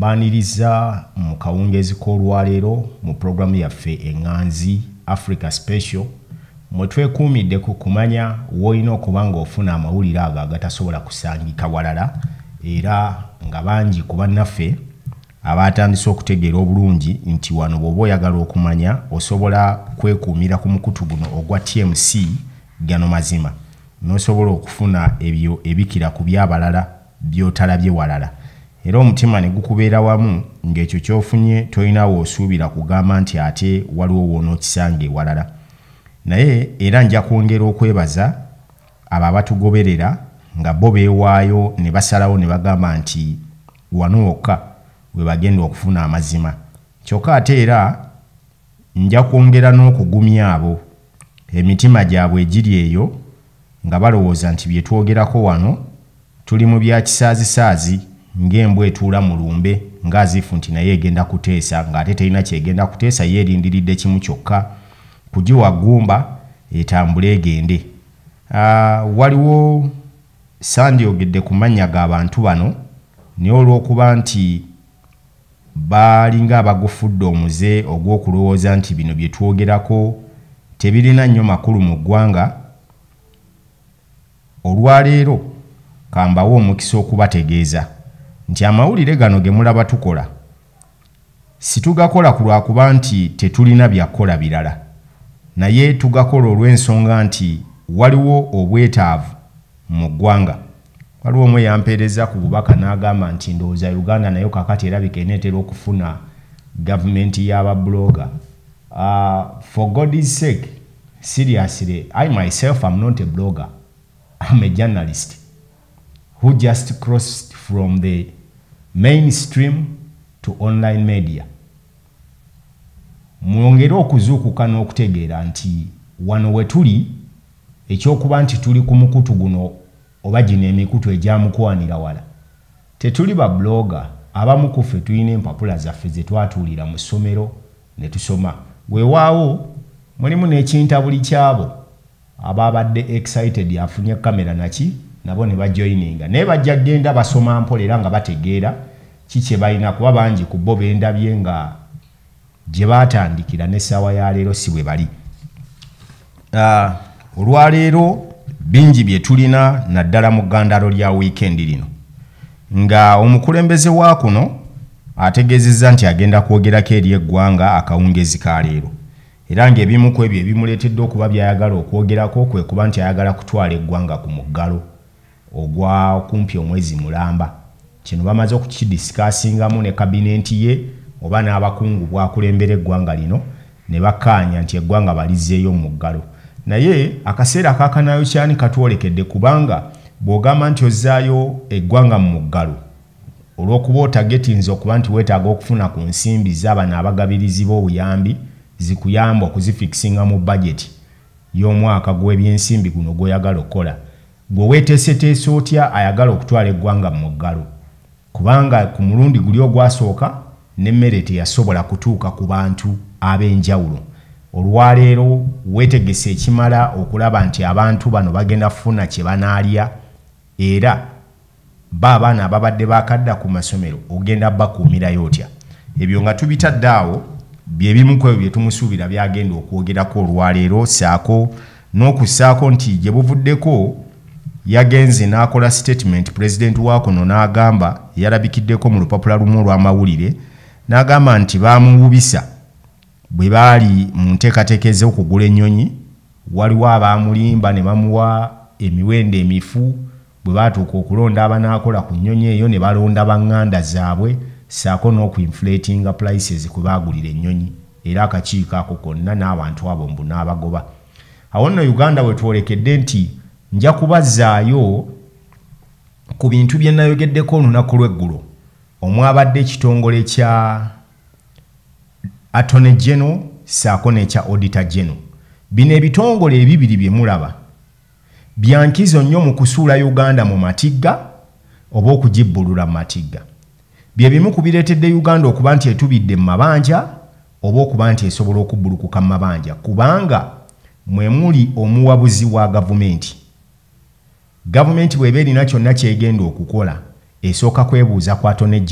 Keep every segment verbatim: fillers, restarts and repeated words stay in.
mbaniriza mu kawungezi k'olwaleero mu programu yaffe Enganzi Africa Special mwe twekuumidde ku kumanya woolina okuba ng'ofuna amawulire ago agatasobola kusangika walala era nga bangi ku bannaffe abatandise okutegeera obulungi nti wano bw'oba oyagala okumanya osobola kwekuumira ku mukutu guno ogwa T M C gano mazima n'osobola okufuna ebyo ebikira ku by'abalala by'otalabye walala era omutima ne gukubeera wamu ng'ekyo ky'ofunye tolinawo osuubira kugamba nti ate waliwo w'onookisange walala naye era nja kwongera okwebaza abo abatugoberera nga bo beewaayo ne basalawo ne bagamba nti wano wokka we bagenda okufuna amazima kyokka ate era nja kwongera n'okugumya abo emitima gyabwe egiri eyo nga balowooza nti bye twogerako wano tuli mu bya kisaazisaazi ng'embwa etuula mu lumbe ng'azifu nti naye egenda kuteesa ng'ate terina kyegenda kuteesa yeerindiridde kimu kyokka kugiwa ggumba etambule egende. Uh, waliwo sandyogedde ku mannya g'abantu bano naye olw'okuba nti balinga abagufudde omuze ogw'okulowooza nti bino bye twogerako tebirina nnyo makulu mu ggwanga olwaleero kambawo omukisa okubategeeza nti amawulire gano ge mulaba tukola situgakola ku lwakuba nti tetulina byakola birala naye tugakola olw'ensonga nti waliwo obwetaavu mu ggwanga. Waliwo omwe yampeereza ku bubaka n'agamba nti ndowooza Uganda nayo kakati erabika eneetera okufuna gavumenti y'ababloga. Uh, for God's sake, seriously, I myself am not a blogger. I'm a journalist who just crossed from the mainstream to online media. Mwongera okuzuukuka n'okutegeera nti wano we tuli ekyokuba nti tuli ku mukutu guno oba gino emikutu egyamukwanira wala tetuli ba blogger abamu ku ffe tulina empapula zaffe ze twatuulira mu ssomero ne tusoma weewaawo mulimu n'ekintabuli kyabo ababadde excited afunye kamera naki nabo ne bajoininga naye bajja genda basoma mpola era nga bategeera kikye balina kuba bangi ku bo bendabye nga gye baatandikira n'essaawa ya leero si bwe bali. Uh, olwaleero bingi bye tulina naddala mu ggandalo lya wiikendi lino nga omukulembeze wa kuno ategeezezza nti agenda kwogerako eri eggwanga akawungezi ka leero era ng'ebimu ku ebyo ebimuleetedde okuba by'ayagala okwogerako kwe kuba nti ayagala kutwala eggwanga ku muggalo ogwa kumpi omwezi mulamba. Kino bamaze okukidisikasingamu ne kabinenti ye oba n'abakungu bwakulembera eggwanga lino ne bakkaanya nti eggwanga balizzeeyo mu muggalo naye akaseera kakanayo kyani katwolekedde kubanga bw'ogamba nti ozzaayo eggwanga mu muggalo olw'okuba otagetinza okuba nti weetaaga okufuna ku nsimbi z'abano abagabirizi b'obuyambi zikuyamba okuzifikisinga mu budget y'omwaka gw'ebyensimbi guno gw'oyagala okukola gwe weeteeseteese otya ayagala okutwala eggwanga mu muggalo kubanga ku mulundi guli ogwasooka n'emmere teyasobola kutuuka ku bantu ab'enjawulo. Olwaleero weetegese ekimala okulaba nti abantu bano bagenda kufuna kye banaalya era ba abaana ababadde bakadda ku masomero ogenda bakuumirayo otya. Ebyo nga tubitadde awo bye bimu ku ebyo bye tumusuubira byagenda okwogerako olwaleero saako n'okussaako nti gye buvuddeko yagenze n'akola statement president wa kuno n'agamba yalabikiddeko mu lupapula lumu olw'amawulire n'agamba nti baamuwubisa bwe baali mu nteekateeka okugula ennyonyi waliwo abaamulimba ne bamuwa emiwendo emifu bwe baatuuka okulonda abanaakola ku nnyonyi eyo ne balonda baŋŋanda zaabwe saako n'okuinflatinga prices kwe baagulira ennyonyi era akakiiko ako konna n'abantu abo mbu n'abagoba. Awo nno Uganda we twolekedde nti nja kubazzaayo ku bintu bye nayogeddeko olunaku lw'eggulo omwabadde ekitongole kya Attorney General saako n'ekya Auditor General. Bino ebitongole ebibiri bye mulaba byankizo nnyo mu kusuula Uganda mu matigga oba okugibbulula mu matigga. Bye bimu ku bireetedde Uganda okuba nti etubidde mu mabanja oba okuba nti esobola okubbulukuka mu mabanja kubanga mwe muli omuwabuzi wa gavumenti. Gavumenti bw'eba erina kyonna kyegenda okukola esooka kwebuuza ku Attorney General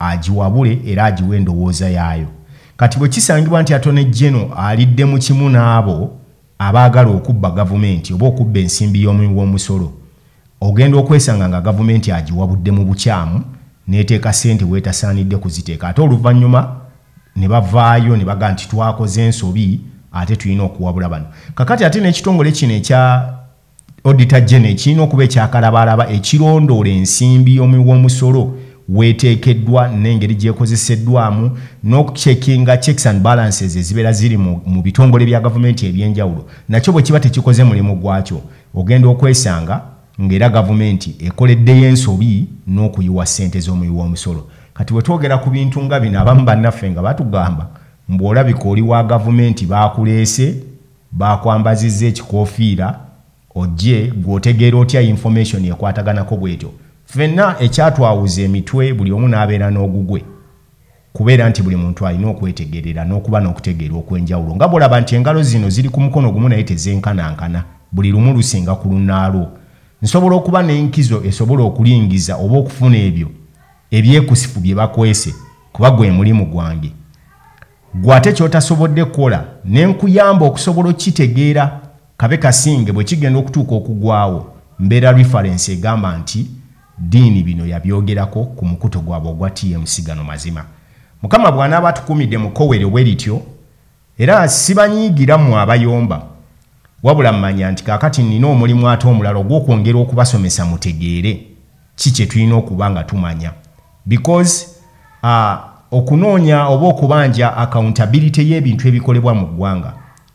agiwabule era agiwe endowooza yaayo. Kati bwe kisangibwa nti Attorney General alidde mu kimu n'abo abaagala okubba gavumenti oba okubba ensimbi y'omuwi w'omusolo, ogenda okwesanga nga gavumenti agiwabudde mu bukyamu n'eteeka ssente weetasaanidde kuziteeka. Ate oluvannyuma ne bavaayo ne baga nti twakoze ensobi ate tulina okuwabula bano. Kakati ate n'ekitongole kino ekya Auditor General kirina okuba ekyakalabalaba ekirondoola ensimbi y'omuwi w'omusolo weteekeddwa n'engeri gyekozeseddwamu n'okucekinga checks and balances ezibeera ziri mu, mu bitongole bya gavumenti ebyenjawulo. Nakyo bwe kiba tekikoze mulimu gwakyo, ogenda okwesanga ng'era gavumenti ekoleddeyo ensobi n'okuyiwa ssente z'omuwi w'omusolo. Kati bwe twogera ku bintu nga bino abamu bannaffe nga batugamba mbw'olabika oli wa gavumenti baakuleese baakwambazizza ekikoofiira ojje gw'otegeera otya information ekwataganako bwetyo. Ffenna ekyatwawuza emitwe buli omu n'abeera n'ogugwe kubeera nti buli muntu alina okwetegerera n'okuba n'okutegeera okw'enjawulo. Nga bw'olaba nti engalo zino ziri ku mukono gumu naye tezenkanankana, buli lumu lusinga ku lunnaalwo. Nsobola okuba n'enkizo esobola okulingiza oba okufuna ebyo ebyekusifu bye bakwese kuba gwe mulimu gwange. Gwe ate ky'otasobodde kukola ne nkuyamba okusobola okitegeera kabe kasinge bwe kigenda okutuuka okugwawo mbeera reference egamba nti diini bino yabyogerako ku mukuto gwabwe ogwa T M C gano mazima. Mukama bw'anaaba atukumidde mu kowere bwe lityo era sibanyiigira mu abayomba wabula mmanya nti kaakati nnina omulimu ate omulala ogw'okwongera okubasomesa mutegeere ki kye tulina okuba nga tumanya. Because uh, okunoonya oba okubanja accountability y'ebintu ebikolebwa mu ggwanga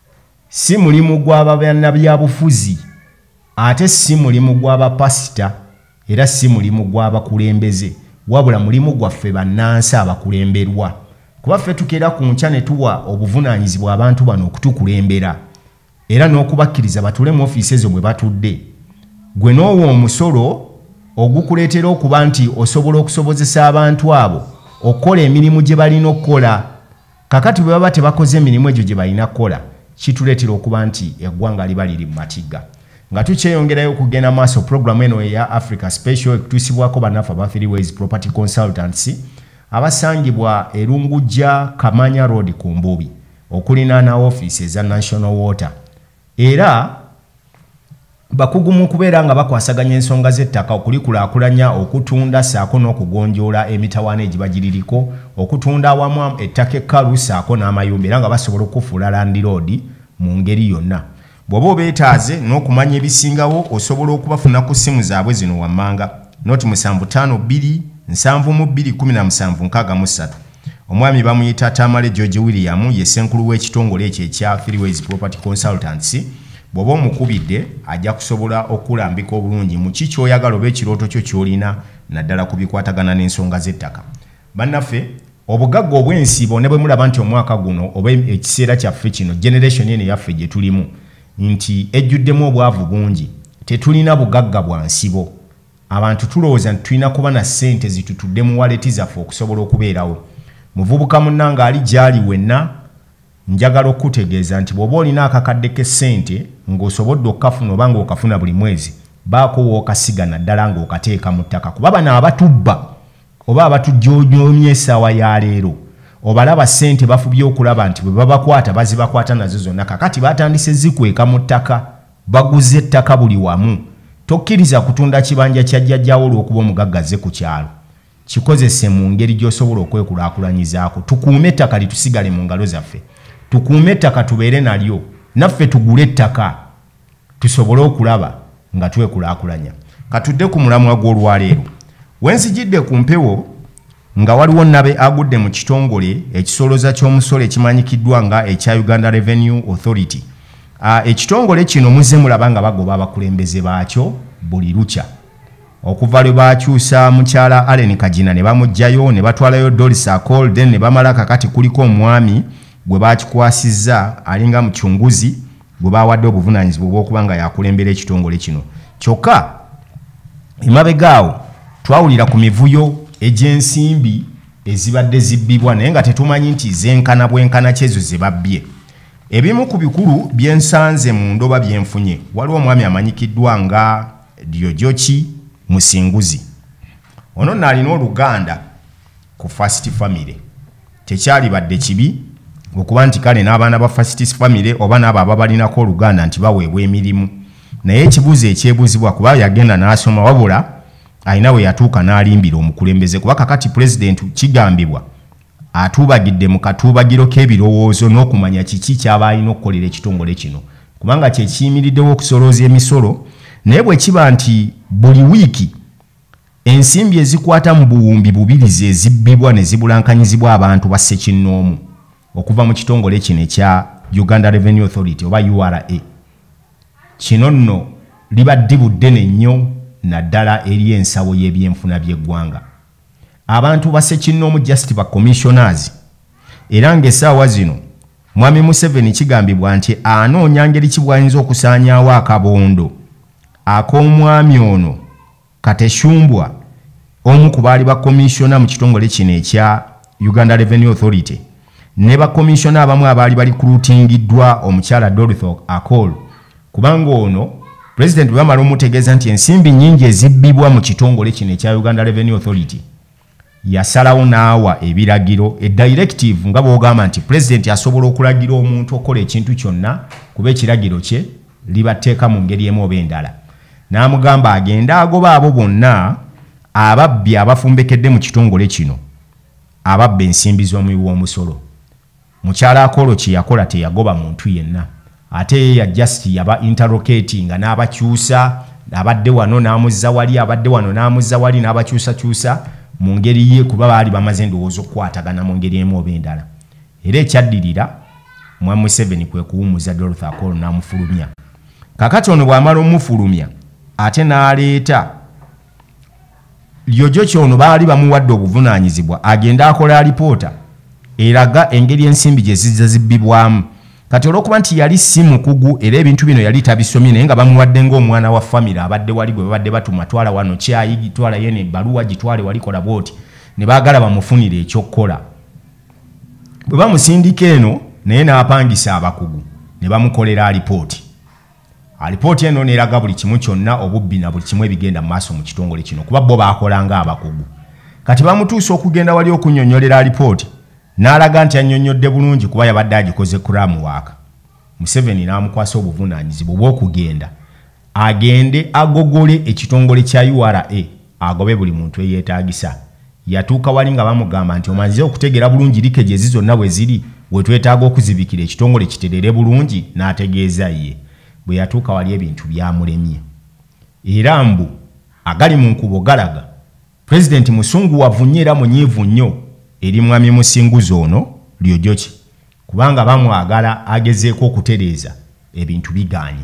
si mulimu gw'abannabyabufuzi ate si mulimu gw'abapasita era si mulimu gw'abakulembeze wabula mulimu gwaffe bannansi abakulemberwa. Kuba ffe tukeera ku nkya ne tuwa obuvunaanyizibwa abantu bano okutukulembera era n'okubakkiriza batule mu ofiisi ezo bwe batudde. Gwe n'owa omusolo ogukuleetera okuba nti osobola okusobozesa abantu abo okukola emirimu gye balina okukola. Kakati bwe baba tebakoze emirimu egyo gye balina kukola kituleetera okuba nti eggwanga liba liri mu matigga. Nga tukyeyongerayo okugenda maaso programu eno eya Africa Special ekutuusibwako bannaffe aba Three Ways Property Consultancy abasangibwa Erungujja Kamanya Road ku Mbubi okulinaana ofiisi eza National Water. Era bakugu mu kubeera nga bakwasaganya ensonga z'ettaka okulikulaakulanya okutunda saako n'okugonjoola emitawaana egibagiririko okutunda awamu ettaka ekkalu saako n'amayumba era nga basobola okufuula Land Road mu ngeri yonna. Bw'oba obeetaaze n'okumanya ebisingawo osobola okubafuna ku ssimu zaabwe zino wammanga noti musanvu ttaano bbiri nsanvu mu bbiri kumi na musanvu nkaaga mu ssatu. Omwami bamuyita Tamale George William ye ssenkulu w'ekitongole ekyo ekya Three Ways Property Consultancy. Bw'oba omukubidde ajja kusobola okulambika obulungi mu ki ky'oyagala oba ekirooto kyo ky'olina naddala ku bikwatagana n'ensonga z'ettaka. Bannaffe obugagga obw'ensibo ne bwe mulaba nti omwaka guno oba ekiseera kyaffe kino generation eno yaffe gye tulimu nti ejjuddemu obwavu bungi tetulina bugagga bwa nsibo. Abantu tulowooza nti tulina kuba na ssente zitutudde mu waleti zaffe okusobola okubeerawo. Muvubuka munnanga ali gy'ali wenna njagala okutegeeza nti bw'oba olina akakadde k'essente ng'osobodde okukafuna oba ng'okafuna buli mwezi baako w'okasiga naddala ng'okateeka mu ttaka. Kuba bano abatubba oba abatujjoonyoomya essaawa ya leero obalaba ssente bafubye okulaba nti bwe babakwata bazibakwata nazo zonna. Kakati batandise zikweka mu ttaka baguze ettaka buli wamu. Tokkiriza kutunda kibanja kya jjajjaawo olw'okuba omugaggaze ku kyalo. Kikozese mu ngeri gy'osobola okwekulaakulanyizaako. Tukuume ettaka litusigale mu ngalo zaffe. Tukuume ettaka tubeere nalyo. Naffe tugule ettaka tusobole okulaba nga twekulaakulanya. Katudde ku mulamwa gw'olwaleero. Wenzijidde ku mpewo nga waliwo nabe agudde mu kitongole ekisoloza ky'omusolo ekimanyikiddwa nga ekya Uganda Revenue Authority. Uh, ekitongole kino muzze mulaba nga bagoba abakulembeze baakyo buli lukya. Okuva lwe baakyusa mukyala Allen Kajina ne bamugjayo ne batwalayo Doris Akol then ne bamala kakati kuliko omwami gwe baakikwasizza alinga mukyunguzi gwe baawadde obuvunaanyizibwa bw'okuba nga yakulembera ekitongole kino. Kyokka emabegaawo twawulira ku mivuyo egy'ensimbi ezibadde zibbibwa naye nga tetumanyi nti zenkana bwenkana kyezo ze babbye. Ebimu ku bikulu byensanze mu ndoba byenfunye. Waliwo omwami amanyikiddwa nga Diojochi Musinguzi. Ono nalina oluganda ku first family tekyali badde kibi okuba nti kale n'abaana ba first family oba n'abo ababalinako oluganda nti baweebwa emirimu naye ekibuuzo ekyebuuzibwa kuba yagenda n'asoma wabula alina we yatuuka n'alimbira omukulembeze kuba kakati pulezidenti kigambibwa atuubagidde mu katuubagiro k'ebirowoozo n'okumanya kiki ky'aba alina okukolera ekitongole kino kubanga kye kiyimiriddewo okusolooza emisolo naye bwe kiba nti buli wiiki ensimbi ezikwata mu buwumbi bubiri ze zibbibwa ne zibulankanyizibwa abantu ba ssekinnoomu okuva mu kitongole kino ekya Uganda Revenue Authority oba U R A kino nno libadde buddene nnyo naddala eri ensawo y'ebyenfuna by'eggwanga abantu ba ssekinnoomu just ba commissioners era ng'essaawa zino Mwami Museveni kigambibwa nti anoonya ngeri ki bw'ayinza okusaanyaawo akabondo ak'omwami ono Kateshumbwa omu ku baali ba commissiona mu kitongole kino ekya Uganda Revenue Authority ne ba commissiona abamu abaali bali recruitingiddwa omukyala Dorothy Akol kubanga ono president bamala omutegeeza nti ensimbi nnyingi ezibbibwa mu kitongole kino ekya Uganda Revenue Authority yasalawo naawa ebiragiro e directive nga bw'ogamba nti president asobola okulagira omuntu okola ekintu kyonna kuba ekiragiro kye libateeka mu ngeri emu oba endala n'amugamba agenda agoba abo bonna ababbi abafumbekedde mu kitongole kino ababba ensimbi z'omuwi w'omusolo mukyala Akolo kye yakola teyagoba muntu yenna ate ya just yaba interrogating n'abakyusa abadde wano n'amuzza wali abadde wano n'amuzza wali n'abakyusa kyusa mu ngeri ye kuba baali bamaze endowooza okukwatagana mu ngeri emu oba endala era ekyaddirira Mwami Museveni kwe kuwummuza Dorothy Akolo n'amufulumya kakati ono bw'amala omufulumya ate n'aleeta lyojo kyono baali bamuwadde obuvunaanyizibwa agenda akola alipoota eraga engeri ensimbi gye zizza zibbibwamu kati olw'okuba nti yali si mukugu era ebintu bino yali tabisomye naye nga bamuwadde ng'omwana wa famire abadde wali gwe babadde batuma twala wano kyayi gitwala yene ebbaluwa gitwale walikola bwoti ne baagala bamufunire ekyokkola bwe bamusindika eno naye n'apangisa abakugu ne bamukolera alipooti alipooti eno n'eraga buli kimu kyonna obubbi na buli kimu ebigenda mu maaso mu kitongole kino kuba bo baakola ng'abakugu kati bamutuusa okugenda wali okunnyonnyolera alipooti n'alaga nti annyonnyodde bulungi kuba yabadde agikoze kuraamu waaka Museveni n'amukwasa obuvunaanyizibwa obw'okugenda agende agogole ekitongole kya U R A agobe buli muntu eyeetaagisa yatuuka wali nga bamugamba nti omanyize okutegeera bulungi likeje zonna bwe ziri we twetaaga okuzibikira ekitongole kiterere bulungi n'ategeeza ye bwe yatuuka wali ebintu byamulemye era mbu agali mu nkubo galaga President Musungu wavunye era munyiivu nnyo eri Mwami Musinguzo ono lyojoki kubanga bamwagala agezeeko okutereeza ebintu biganye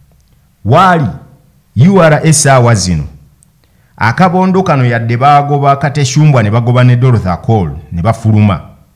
wali U R A essaawa zino akabondo kano yadde baagoba Kateshumbwa ne bagoba ne Dorothy Akol ne bafuluma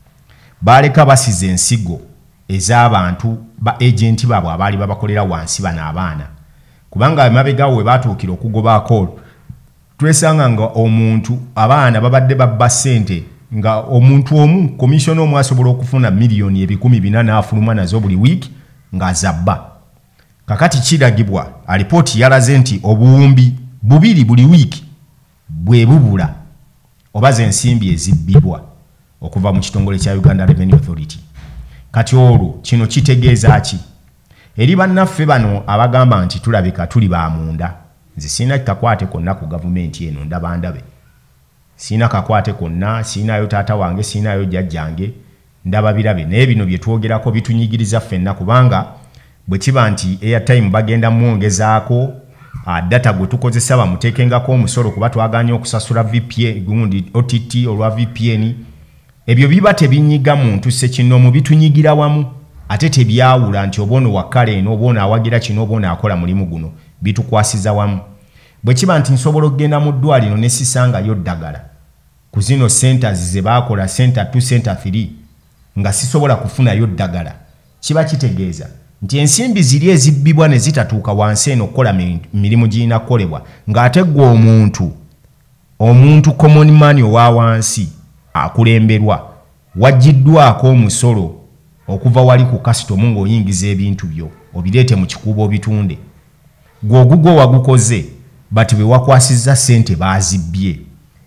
baleka basize ensigo ez'abantu ba agenti baabwe abaali babakolera wansi bano abaana kubanga emabegaawo we baatuukira okugoba Akol twesanga nga omuntu abaana babadde babba ssente nga omuntu omu komisiona omu asobola okufuna miliyoni ebikumi bina n'afuluma nazo buli wiiki ng'azabba kakati kiragibwa alipooti yalaze nti obuwumbi bubiri buli wiiki bwe bubula oba ze ensimbi ezibbibwa okuva mu kitongole kya Uganda Revenue Authority kati olwo kino kitegeeza ki eri bannaffe bano abagamba nti tulabika tuli bamunda nze sina kakwate konna ku gavumenti eno ndaba ndabe sina kakwate konna sinayo taata wange sinayo jjajjange ndaba birabe naye bino bye twogerako bitunyigiriza ffenna kubanga bwe kiba nti airtime bagenda mwongezaako data gwe tukozesa bamuteekengako omusolo kuba twaganye okusasula V P N gundi O T T olwa V P N ebyo biba tebinyiga muntu ssekinnoomu bitunyigira wamu ate tebyawula nti obono wakale eno obono awagira kino obono akola mulimu guno bitukwasiza wamu bwe kiba nti nsobola okugenda mu ddwaliro ne sisangayo ddagala ku zino centers ze baakola center two center three nga sisobola kufunayo ddagala kiba kitegeeza nti ensimbi ziri ezibbibwa ne zitatuuka wansi eno okukola mirimu girina kukolebwa ng'ate gwe omuntu omuntu common man owa wansi akulemberwa waggiddwako omusolo okuva wali ku kasitomu ng'oyingiza ebintu byo obireete mu kikuubo obitunde gwe ogugwo wagukoze bati bwe wakwasizza ssente baazibbye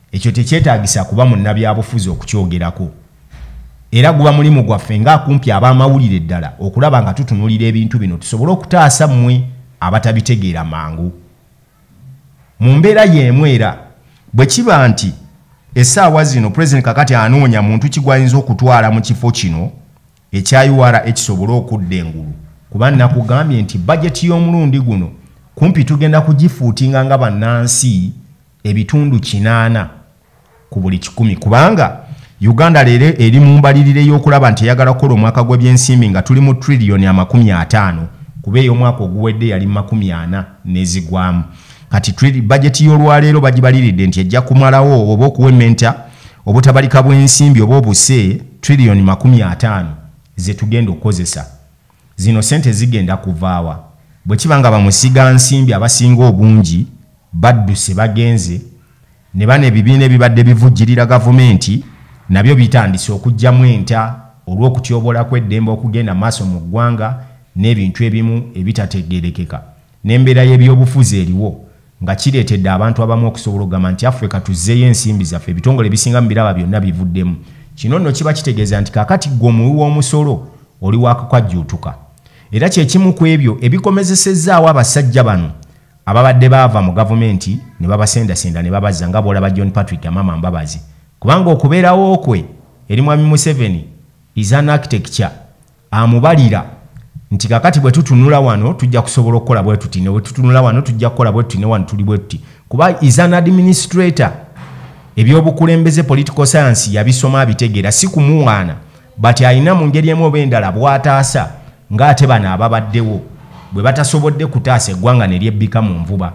ekyo tekyetaagisa kuba munnabyabufuzi okukyogerako. Era guba mulimu gwaffe ng'akumpi ab'amawulire ddala okulaba nga tutunulira ebintu bino tusobole okutaasa mmwe abatabitegeera mangu. Mu mbeera y'emu era bwe kiba nti essaawa zino Pulezidenti kakati anoonya muntu kigwayinza okutwala mu kifo kino ekya U R A ekisobole okudda engulu, kuba nakugambye nti bajeti y'omulundi guno kumpi tugenda kugifuutinga nga bannansi ebitundu kinaana ku buli kikumi, kubanga Uganda leero eri mu mbalirire y'okulaba nti eyagala kukola omwaka gw'ebyensimbi nga tuli mu triliyoni amakumi ataano kuba ey'omwaka oguwedde yali makumi ana n'ezigwamu. Kati bajeti y'olwaleero bagibaliridde nti ejja kumalawo oba okuwementa obutabalika bw'ensimbi oba obuse triliyoni makumi ataano ze tugenda okukozesa. Zino sente zigenda kuvaawa bwe kiba nga bamusiga nsimbi abasinga obungi badduse bagenze ne bano ebibiina ebibadde bivujjirira gavumenti nabyo bitandise okujjamu enta olw'okutyobola kw'eddembe okugenda maaso mu ggwanga n'ebintu ebimu ebitategeerekeka n'embeera y'ebyobufuzi eriwo nga kireetedde abantu abamu okusobola okugamba nti Africa tuzzeeyo ensimbi zaffe ebitongole ebisinga mu biraba byonna bivuddemu. Kino nno kiba kitegeeza nti kaakati gwe omuwi w'omusolo oli waakakwajjuutuka. Era kyekimu ku ebyo ebikomezesezaawo abasajja bano ababadde baava mu gavumenti ne babasendasenda ne babazza nga bw'olaba John Patrick Amama Mbabazi, kubanga okubeerawo kwe eri mwami Museveni is an architecture amubalira nti kakati bwe tutunula wano tujja kusobola okukola bwe tuti ne bwe tutunula wano tujja kukola bwe tuti ne wano tuli bwe tuti, kuba is an administrator. Ebyobukulembeze political science yabisoma abitegeera si kumuwaana but alina mu ngeri emu oba endala bw'ataasa ng'ate bano ababaddewo bwe batasobodde kutaasa eggwanga ne lyebbika mu nvuba.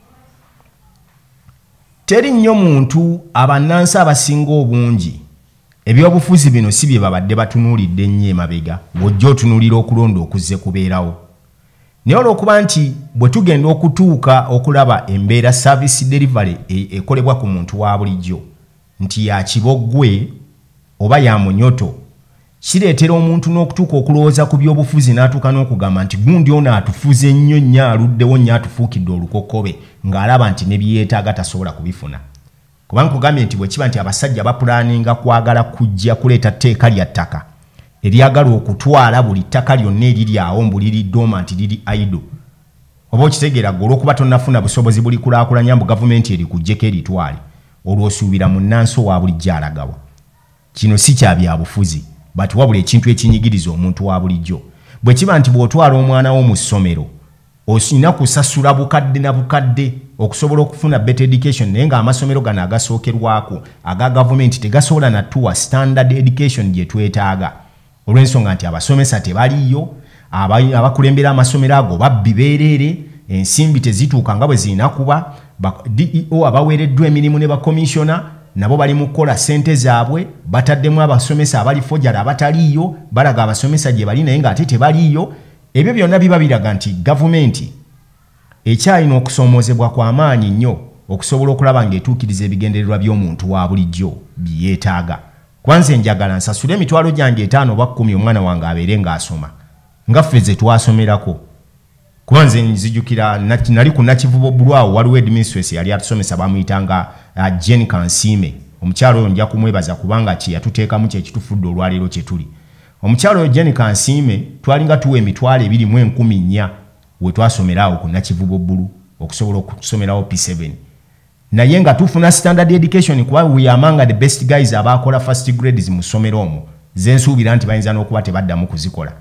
Teri nnyo muntu abannansi abasinga obungi ebyobufuzi bino si bye babadde batunuulidde nnyo emabega ng'ojja otunuulira okulonda okuzze kubeerawo. Naye olw'okuba nti bwe tugenda okutuuka okulaba embeera service delivery ekolebwa ku muntu wa bulijjo nti ya kiboggwe oba ya munyoto, kireetera omuntu n'okutuuka okulowooza ku byobufuzi n'atuuka n'okugamba nti gundi ono atufuze nnyo nnyo aluddewo nnyo atufuukidde olukokobe ng'alaba nti ne byeyeetaaga tasobola kubifuna. Kubanga nkugambye nti bwe kiba nti abasajja bapulaaninga kwagala kujja kuleeta tteeka lya ttaka eryagala okutwala buli ttaka lyonna eriri awo mbu liri dormant liri idle, oba okitegeera gwe olw'okuba tonnafuna busobozi buli kulaakulanya mbu gavumenti eri kujjeko eritwale, olw'osuubira munnansi owa bulijjo alagawa. Kino si kya byabufuzi but wabula ekintu ekinyigiriza omuntu wa bulijjo. Bwe kiba nti bw'otwala omwana wo mu ssomero osina kusasula bukadde na bukadde okusobola okufuna better education, naye ng'amasomero gano agasookerwako aga gavumenti tegasobola natuwa standard education gye twetaaga olw'ensonga nti abasomesa tebaliyo, abakulembera amasomero ago babbi beerere, ensimbi tezituuka nga bwe zirina kuba, D E O abaweereddwa emirimu ne bakomishona nabo bali mu kukola ssente zaabwe, bataddemu abasomesa abali fojjala abataliiyo, balaga abasomesa gye bali naye ng'ate tebaliiyo. Ebyo byonna biba biraga nti gavumenti ekyalina okusoomoozebwa kw'amaanyi nnyo okusobola okulaba ng'etuukiriza ebigendererwa by'omuntu wa bulijjo bye yeetaaga. Kwanze njagala nsasule emitwalo gyange etaano oba kkumi omwana wange abeere ng'asoma nga ffe ze twasomerako. Kuba nze nzijukira nali ku Nakivubo Bulwawo waliwo administrator yali atusomesa bamuyitanga uh, Jane Kansiime. Omukyalo oyo nja kumwebaza kubanga kye yatuteekamu kye kitufudde olwaleero kye tuli. Omukyalo oyo Jane Kansiime twalinga tuwa emitwalo ebiri mu enkumi nnya we twasomerawo ku Nakivubo Bulu okusobola okusomerawo P seven. Naye nga tufuna standard education kuba we among the best guys abakola first grades mu ssomero omwo, ze nsuubira nti bayinza n'okuba tebaddamu kuzikola.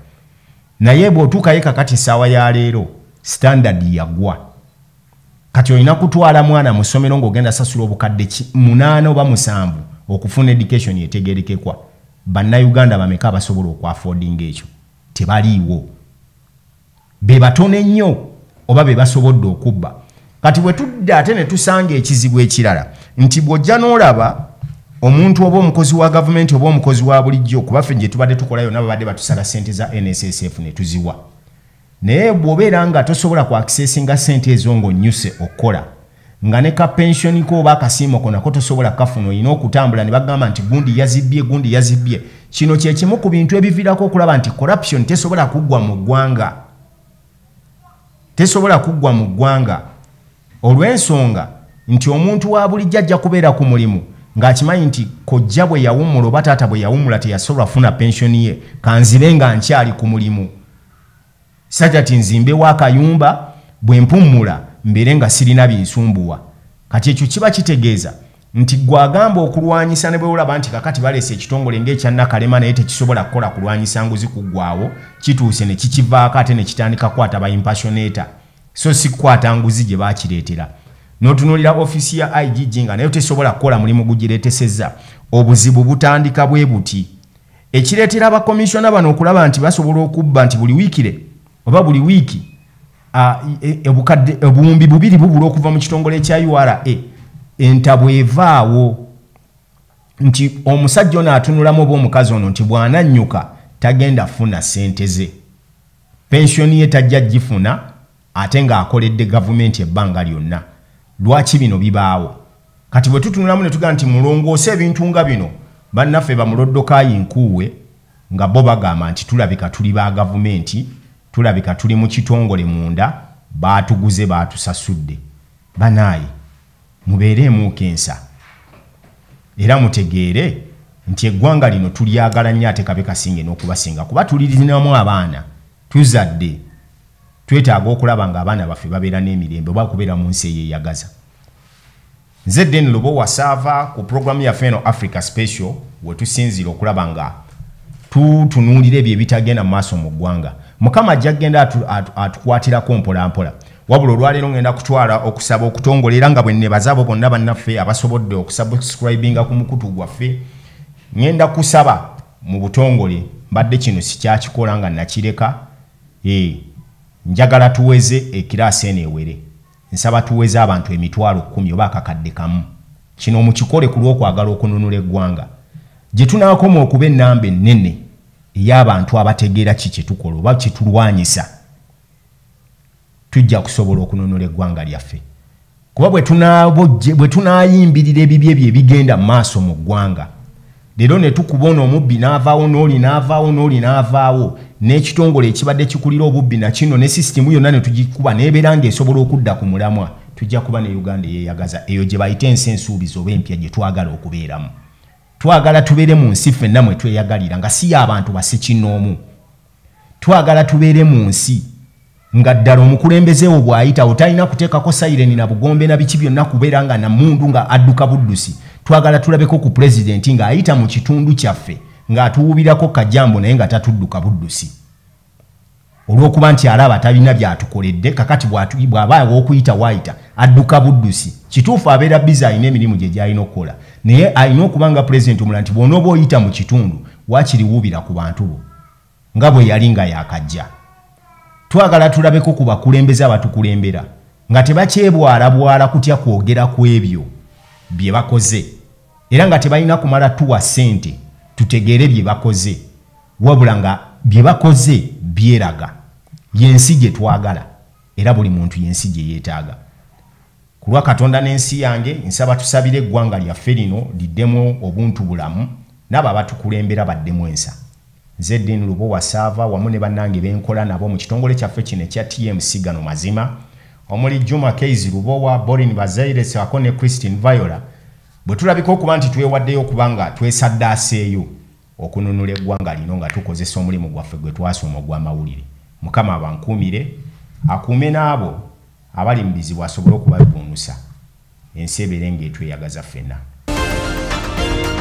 Naye bw'otuukayo kakati essaawa ya leero standard yagwa. Kati olina kutwala mwana mu ssomero ng'ogenda sasula obukadde munaana oba musanvu okufuna education etegeerekekwa. Bannayuganda bameka abasobola okwaffordinga ekyo? Tebaliiwo. Be batono ennyo oba be basobodde okubba. Kati bwe tudda ate ne tusanga ekizibu ekirala nti bw'ojja n'olaba omuntu oba omukozi wa gavumenti oba omukozi wa bulijjo, kuba ffe gye tubadde tukola yonna babadde batusala ssente za N S S F ne tuziwa. Naye bw'obeera nga tosobola ku accessinga ssente ezo ng'onnyuse okukola nga ne ka pensioni ko oba akasiimo ko nako tosobola kafuna, olina okutambula ne bagamba nti gundi yazibbye gundi yazibbye. Kino kye kimu ku bintu ebiviirako okulaba nti corruption tesobola kuggwa mu ggwanga. Tesobola kuggwa mu ggwanga olw'ensonga nti omuntu wa bulijjo ajja kubeera ku mulimu ng'akimanyi nti kojja bwe yawummula oba taata bwe yawummula teyasobola kufuna pensioni ye kanzibe nga nkyali ku mulimu sajja ti nzimbewo akayumba bwe mpummula mbeere nga sirina binsumbuwa kati ekyo kiba kitegeeza nti gwagamba okulwanyisa ne bwe olaba nti kakati baleese ekitongole ng'ekya Nakalema naye tekisobola kukola kulwanyisa nguzi kuggwaawo kituuse ne kikivaako ate ne kitandika kukwata ba impassionata so si kukwata nguzi gye baakireetera n'otunuulira ofiisi ya I G G nga nayo tesobola kukola mulimu gugireetesezza obuzibu butandika bwe buti ekireetera abakomisiona bano okulaba nti basobola okubba nti buli wiikire oba buli wiiki obukadde obuwumbi bubiri bubula okuva mu kitongole ekya U R A entabwe evaawo nti omusajja ono atunulamu oba omukazi ono nti bw'anannyuka tagenda funa ssente ze pensioni ye tajja gifuna ate ng'akoledde gavumenti ebbanga lyonna lwaki bino bibaawo kati bwe tutunulamu ne tugaa nti mulongoose ebintu nga bino bannaffe bamuloddokayi nkuuwe nga bo bagamba nti tulabika tuli ba gavumenti tulabika tuli mu kitongole munda baatuguze baatusasudde banaayi mubeereemu kensa era mutegeere nti eggwanga lino tulyagala nnyo ate kabe kasinge n'okubasinga kuba tulirinamu abaana tuzadde twetaaga okulaba ng'abaana baffe babeera n'emirembe oba kubeera mu nsi eyeeyagaza nze Den Lubo wasaava ku programu yaffe eno Africa Special we tusinziira okulaba nga tutunuulira ebyo ebitagenda mu maaso mu ggwanga mukama ajja kgenda atukwatirako mpola mpola wabula olwaleero ngenda kutwala okusaba okutongole era nga bwe nebaza abo bonna bannaffe abasobodde okusubscribinga ku mukutu gwaffe ngenda kusaba mu butongole mbadde kino sikyakikola nga nakireka e, njagala tuweze ekiraasi eno ewere nsaba tuweze abantu emitwalo kkumi oba akakadde kamu kino mukikole ku lw'okwagala okununula eggwanga gye tunaakoma okuba ennamba ennene ey'abantu abategeera ki kye tukola oba kye tulwanyisa tujja kusobola okununula eggwanga lyaffe kuba bwe tunaayimbirira ebibi ebyo ebigenda mu maaso mu ggwanga leero ne tukubona omubbi n'avaawo n'oli n'avaawo n'oli n'avaawo n'ekitongole ekibadde kikulira obubbi na kino ne sisitimu yonna ne tugikuba n'ebeera ng'esobola okudda ku mulamwa tujja kuba ne Uganda eyeeyagaza eyo gye bayita ensi ensuubizi oba empya gye twagala okubeeramu twagala tubeere mu nsi ffenna mwe tweyagalira nga si y'abantu basekinnoomu twagala tubeere mu nsi nga ddala omukulembeze wo bw'ayitawo talina kuteekako sayireni na bugombe na biki byonna kubeera nga namundu nga adduka buddusi twagala tulabeko ku pulezidenti ng'ayita mu kitundu kyaffe ng'atuwubirako kajambo naye nga tatudduka buddusi olw'okuba nti alaba talina by'atukoledde kakati bw'abaawo okuyita waayita adduka buddusi kituufu abeera bizi alina emirimu gye gy'alina okukola naye alina okuba nga pulezidenti omulala nti bw'onooba oyita mu kitundu waakiriwuubira ku bantu bo nga bwe yali nga yakajja twagala tulabeko ku bakulembeze abatukulembera nga tebakyebwalabwala kutya kwogera ku ebyo bye bakoze era nga tebalina kumala tuwa ssente tutegeere bye bakoze wabula nga bye bakoze byeraga yensi gye twagala era buli muntu yensi gye yeetaaga ku lwa Katonda n'ensi yange nsaba tusabire eggwanga lyaffe lino liddemu obuntu bulamu n'abo abatukulembera baddemu ensa nze Den Lubo wasaava wamu ne bannange benkola nabo mu kitongole kyaffe kino ekya T M C gano mazima omuli Juma Keizi Lubowa Borin Bazaire sako ne Christine Viola bwe tulabika okuba nti twewaddeyo okubanga twesaddaaseeyo okununula eggwanga lino nga tukozesa omulimu gwaffe gwe twasoma ogw'amawulire mukama abankuumire akuume n'abo abali mu bizibu asobole okubavuunusa ensi ebeere ng'etweyagaza ffenna.